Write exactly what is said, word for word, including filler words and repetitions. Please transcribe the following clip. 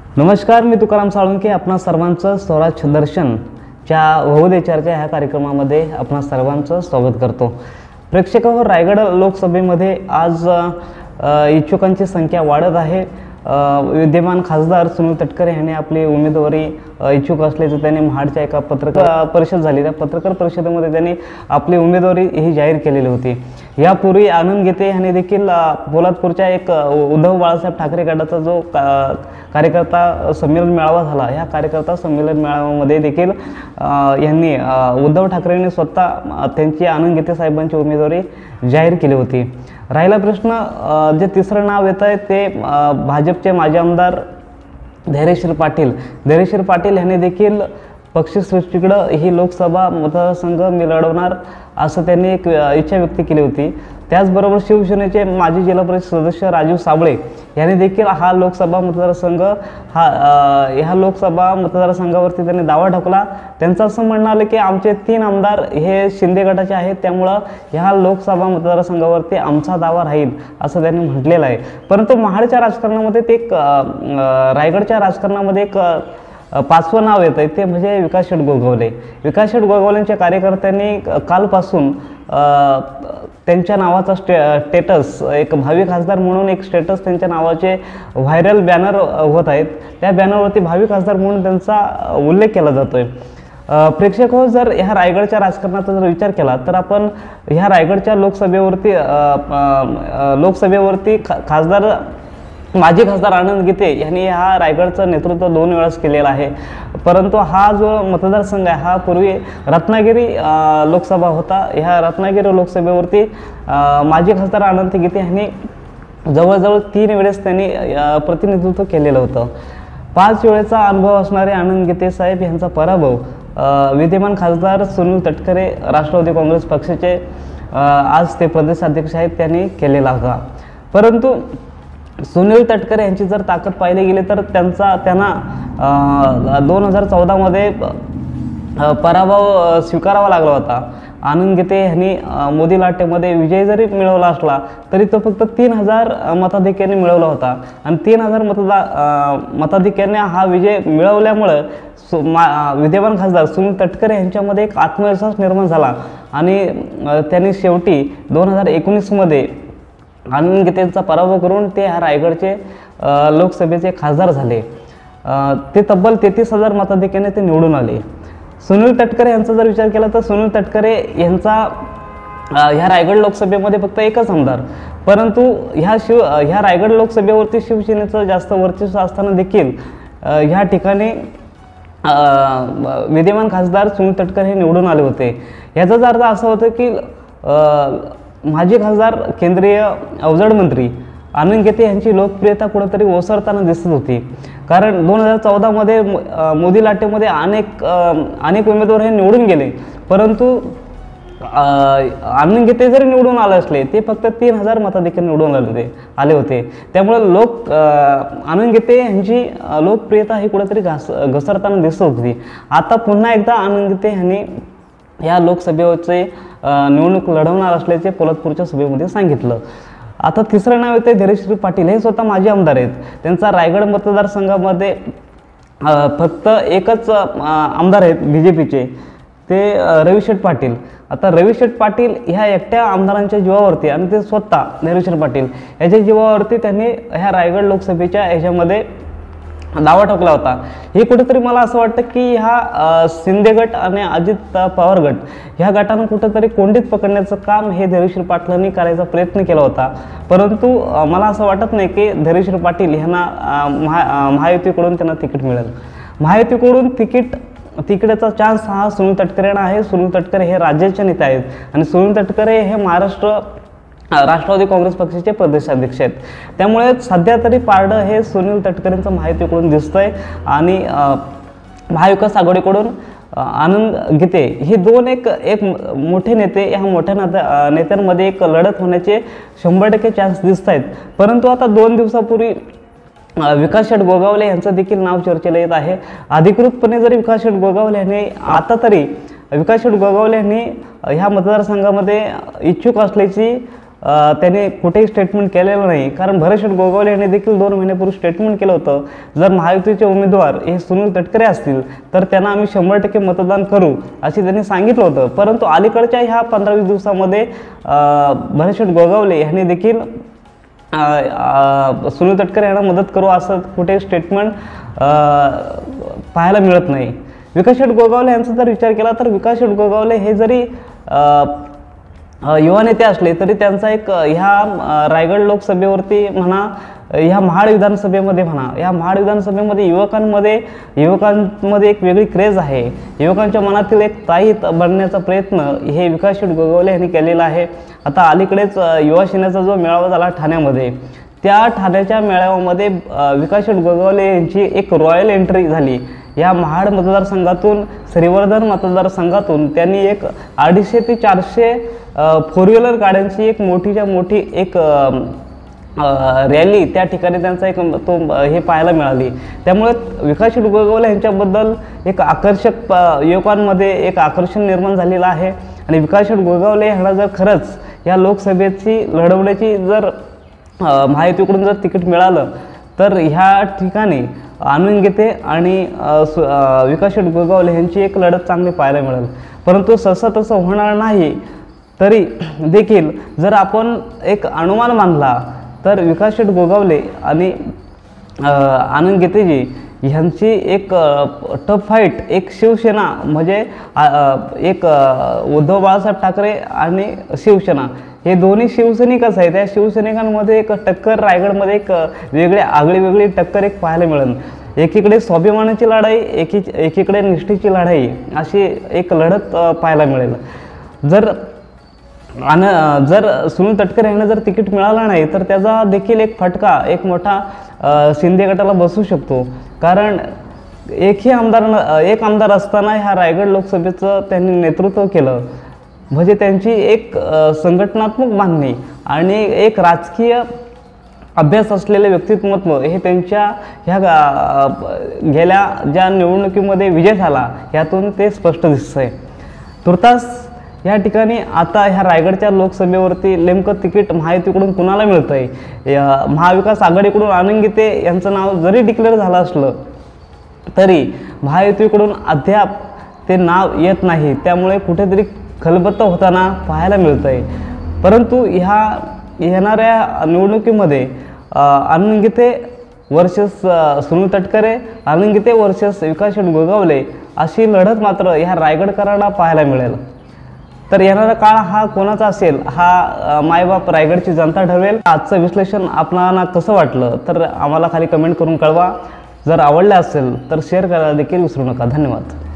नमस्कार, मी तुकाराम साळुंखे. आपणा सर्वांचं स्वराज्य दर्शनच्या बहुदय चर्चा ह्या कार्यक्रमामध्ये आपणा सर्वांचं स्वागत करतो. प्रेक्षकांनो, रायगड लोकसभेमध्ये आज इच्छुकांची संख्या वाढत आहे. विद्यमान खासदार सुनील तटकरे यांनी आपली उमेदवारी इच्छुक असल्याचं त्यांनी महाडच्या एका पत्रकार परिषद झाली. त्या पत्रकार परिषदेमध्ये त्यांनी आपली उमेदवारी ही जाहीर केलेली होती. यापूर्वी आनंद गीते यांनी देखील पोलादपूरच्या एक उद्धव बाळासाहेब ठाकरे गटाचा जो कार्यकर्ता संमेलन मेळावा झाला, ह्या कार्यकर्ता संमेलन मेळाव्यामध्ये देखील यांनी उद्धव ठाकरेंनी स्वतः त्यांची आनंद गीते साहेबांची उमेदवारी जाहीर केली होती. राहिला प्रश्न, जे तिसरं नाव येत आहे ते भाजपचे माजी आमदार धैर्यशील पाटील. धैर्यशील पाटील यांनी देखील पक्षसृष्टीकडं ही लोकसभा मतदारसंघ मी लढवणार असं त्यांनी एक इच्छा व्यक्त केली होती. त्याचबरोबर शिवसेनेचे माजी जिल्हा परिषद सदस्य राजू साबळे यांनी देखील हा लोकसभा मतदारसंघ हा ह्या लोकसभा मतदारसंघावरती त्यांनी दावा ठोकला. त्यांचं असं म्हणणं आलं की आमचे तीन आमदार हे शिंदे गटाचे आहेत, त्यामुळं ह्या लोकसभा मतदारसंघावरती आमचा दावा राहील असं त्यांनी म्हटलेलं आहे. परंतु महाडच्या राजकारणामध्ये ते एक रायगडच्या राजकारणामध्ये एक पाचवं नाव येतं आहे, ते म्हणजे विकास शेठ गोगावले. विकास शेठ गोगावलेंच्या कार्यकर्त्यांनी कालपासून त्यांच्या नावाचा स्टे स्टेटस एक भावी खासदार म्हणून एक स्टेटस त्यांच्या नावाचे व्हायरल बॅनर होत आहेत. त्या बॅनरवरती भावी खासदार म्हणून त्यांचा उल्लेख केला जातो आहे. प्रेक्षक हो, जर ह्या रायगडच्या राजकारणाचा जर विचार केला तर आपण ह्या रायगडच्या लोकसभेवरती लोकसभेवरती खा खासदार माजी खासदार आनंद गीते यांनी हा रायगडचं नेतृत्व दोन वेळास केलेलं आहे. परंतु हा जो मतदारसंघ आहे हा पूर्वी रत्नागिरी लोकसभा होता. ह्या रत्नागिरी लोकसभेवरती माजी खासदार आनंद गीते यांनी जवळजवळ तीन वेळेस त्यांनी प्रतिनिधित्व केलेलं होतं. पाच वेळेचा अनुभव असणारे आनंद गीते साहेब यांचा पराभव विद्यमान खासदार सुनील तटकरे राष्ट्रवादी काँग्रेस पक्षाचे आज ते प्रदेशाध्यक्ष आहेत त्यांनी केलेला होता. परंतु सुनील तटकरे यांची जर ताकद पाहिली गेली तर त्यांचा त्यांना दोन हजार चौदामध्ये पराभव स्वीकारावा लागला होता. आनंद गीते यांनी मोदी लाटेमध्ये विजय जरी मिळवला असला तरी तो फक्त तीन हजार मताधिक्याने मिळवला होता आणि तीन हजार मतदा मताधिक्याने हा विजय मिळवल्यामुळं सु मा विद्यमान खासदार सुनील तटकरे यांच्यामध्ये एक आत्मविश्वास निर्माण झाला आणि त्यांनी शेवटी दोन हजार एकोणीसमध्ये आनंद गीतेंचा पराभव करून ते ह्या रायगडचे लोकसभेचे खासदार झाले. ते तब्बल तेहतीस हजार मताधिक्याने ते निवडून आले. सुनील तटकरे यांचा जर विचार केला तर सुनील तटकरे यांचा ह्या रायगड लोकसभेमध्ये फक्त एकच आमदार, परंतु ह्या शिव ह्या रायगड लोकसभेवरती शिवसेनेचं जास्त वर्चस्व असताना देखील ह्या ठिकाणी विद्यमान खासदार सुनील तटकरे हे निवडून आले होते. याचाच अर्थ असा होता की माजी खासदार केंद्रीय अवजड मंत्री आनंद गीते यांची लोकप्रियता कुठेतरी ओसरताना दिसत होती. कारण दोन हजार चौदामध्ये मोदी लाटेमध्ये अनेक अनेक उमेदवार हे निवडून गेले, परंतु आनंद गीते जरी निवडून आले असले ते फक्त तीन हजार मताधिक्याने निवडून आले होते आले होते त्यामुळे लोक आनंद गीते यांची लोकप्रियता ही कुठेतरी घास घसरताना दिसत होती. आता पुन्हा एकदा आनंद गीते यांनी या लोकसभेचे निवडणूक लढवणार असल्याचे पोलादपूरच्या सभेमध्ये सांगितलं. आता तिसरं नाव येते धैर्यशील पाटील. हे स्वतः माजी आमदार आहेत. त्यांचा रायगड मतदारसंघामध्ये फक्त एकच आमदार आहेत बी जे पीचे, ते रविशेठ पाटील. आता रविशेठ पाटील ह्या एकट्या आमदारांच्या जीवावरती आणि ते स्वतः धैर्यशील पाटील याच्या जीवावरती त्यांनी ह्या रायगड लोकसभेच्या ह्याच्यामध्ये दावा ठोकला होता. हे कुठेतरी मला असं वाटतं की ह्या शिंदे गट आणि अजित पवार गट ह्या गटानं कुठेतरी कोंडीत पकडण्याचं काम हे धैर्यशील पाटलांनी करायचा प्रयत्न केला होता. परंतु मला असं वाटत नाही की धैर्यशील पाटील यांना महा महायुतीकडून त्यांना तिकीट मिळेल. महायुतीकडून तिकीट तिकिटाचा चान्स हा सुनील तटकरेंना आहे. सुनील तटकरे हे राज्याचे नेते आहेत आणि सुनील तटकरे हे महाराष्ट्र राष्ट्रवादी काँग्रेस पक्षाचे प्रदेशाध्यक्ष आहेत. त्यामुळे सध्या तरी पारडं हे सुनील तटकरेंचं महायुतीकडून दिसतंय आणि महाविकास आघाडीकडून आनंद गीते हे दोन एक एक मोठे नेते, ह्या मोठ्या नेत्या नेत्यांमध्ये एक लढत होण्याचे शंभर टक्के चान्स दिसत आहेत. परंतु आता दोन दिवसापूर्वी विकास शेठ गोगावले यांचं देखील नाव चर्चेला येत आहे. अधिकृतपणे जरी विकास शेठ गोगावले यांनी आता तरी विकास शेठ गोगावले यांनी ह्या मतदारसंघामध्ये इच्छुक असल्याची अ, त्याने कुठेही स्टेटमेंट केलेलं नाही. कारण भरतशेठ गोगावले यांनी देखील दोन महिन्यापूर्वी स्टेटमेंट केलं होतं, जर महायुतीचे उमेदवार हे सुनील तटकरे असतील तर त्यांना आम्ही शंभर टक्के मतदान करू असे त्यांनी सांगितलं होतं. परंतु अलीकडच्या ह्या पंधरा वीस दिवसामध्ये भरतशेठ गोगावले यांनी देखील सुनील तटकरे यांना मदत करू असं कुठे स्टेटमेंट पाहायला मिळत नाही. विकासशेठ गोगावले यांचा जर विचार केला तर विकासशेठ गोगावले हे जरी युवा नेते असले तरी त्यांचा एक ह्या रायगड लोकसभेवरती म्हणा, ह्या महाड विधानसभेमध्ये म्हणा, या महाड विधानसभेमध्ये युवकांमध्ये युवकांमध्ये एक वेगळी क्रेज आहे. युवकांच्या मनातील एक ताई बनण्याचा प्रयत्न हे विकासशेठ गोगावले यांनी केलेला आहे. आता अलीकडेच युवा सेनेचा जो मेळावा झाला ठाण्यामध्ये, त्या ठाण्याच्या मेळाव्यामध्ये विकासशेठ गोगावले यांची एक रॉयल एंट्री झाली. या महाड मतदारसंघातून श्रीवर्धन मतदारसंघातून त्यांनी एक अडीचशे ते चारशे फोर व्हीलर गाड्यांची एक मोठीच्या मोठी एक रॅली त्या ठिकाणी त्यांचा एक तो हे पाहायला मिळाली. त्यामुळे विकासशेठ गोगावले यांच्याबद्दल एक आकर्षक युवकांमध्ये एक आकर्षण निर्माण झालेलं आहे. आणि विकासशेठ गोगावले ह्यांना जर खरंच या लोकसभेची लढवण्याची जर महायुतीकडून जर तिकीट मिळालं तर ह्या ठिकाणी आनंद गीते आणि विकासशेठ गोगावले यांची एक लढत चांगली पाहायला मिळेल. परंतु सहसा तसं होणार नाही. तरी देखील जर आपण एक अनुमान मानला तर विकासशेठ गोगावले आणि आनंद गीतेजी ह्यांची एक टफ फाईट, एक शिवसेना म्हणजे एक उद्धव बाळासाहेब ठाकरे आणि शिवसेना हे दोन्ही शिवसैनिकच आहेत. त्या शिवसैनिकांमध्ये एक टक्कर रायगडमध्ये एक वेगळी आगळी वेगळी टक्कर एक पाहायला मिळेल. एकीकडे स्वाभिमानाची लढाई, एकी एकीकडे निष्ठेची लढाई अशी एक लढत पाहायला मिळेल. जर आणि जर सुनील तटकरे यांना जर तिकीट मिळालं नाही तर त्याचा देखील एक फटका एक मोठा शिंदे गटाला बसू शकतो. कारण एकही आमदार एक आमदार असताना ह्या रायगड लोकसभेचं त्यांनी नेतृत्व केलं म्हणजे त्यांची एक संघटनात्मक बांधणी आणि एक राजकीय अभ्यास असलेले व्यक्तिमत्व हे त्यांच्या ह्या गेल्या ज्या निवडणुकीमध्ये विजय झाला यातून ते स्पष्ट दिसतंय. तुर्तास या ठिकाणी आता ह्या रायगडच्या लोकसभेवरती नेमकं तिकीट महायुतीकडून कुणाला मिळतं आहे, महाविकास आघाडीकडून आनंद गीते यांचं नाव जरी डिक्लेअर झालं असलं तरी महायुतीकडून अद्याप ते नाव येत नाही. त्यामुळे कुठेतरी खलबत्ता होताना पाहायला मिळतं आहे. परंतु ह्या येणाऱ्या निवडणुकीमध्ये आनंद गीते वर्सेस सुनील तटकरे, आनंद गीते वर्सेस विकासशेठ गोगावले अशी लढत मात्र ह्या रायगडकरांना पाहायला मिळेल. तर येणारा काळ हा कोणाचा असेल हा मायबाप रायगडची जनता ठरवेल. आजचं विश्लेषण आपणाला कसं वाटलं तर आम्हाला खाली कमेंट करून कळवा. जर आवडलं असेल तर शेअर करायला देखील विसरू नका. धन्यवाद.